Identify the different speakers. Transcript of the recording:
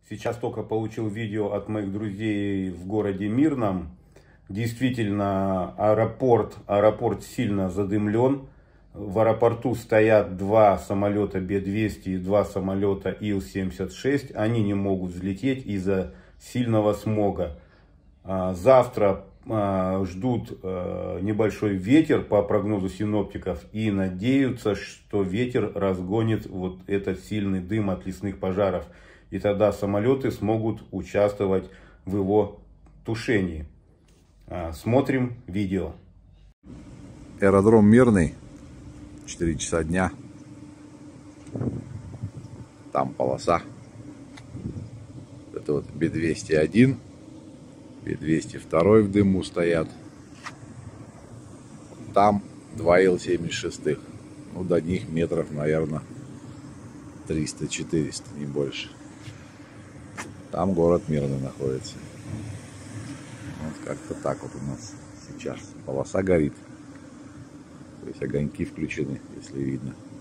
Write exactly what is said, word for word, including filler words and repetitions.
Speaker 1: Сейчас только получил видео от моих друзей в городе Мирном. Действительно, аэропорт, аэропорт сильно задымлен. В аэропорту стоят два самолета Б двести и два самолета Ил семьдесят шесть. Они не могут взлететь из-за сильного смога. Завтра ждут небольшой ветер по прогнозу синоптиков и надеются, что ветер разгонит вот этот сильный дым от лесных пожаров. И тогда самолеты смогут участвовать в его тушении. Смотрим видео.
Speaker 2: Аэродром Мирный, четыре часа дня. Там полоса. Это вот Б двести один, Б двести два в дыму стоят. Там два Ил семьдесят шесть. Ну, до них метров, наверное, триста-четыреста, не больше. Там город Мирный находится. Вот как-то так вот у нас сейчас. Полоса горит. То есть огоньки включены, если видно.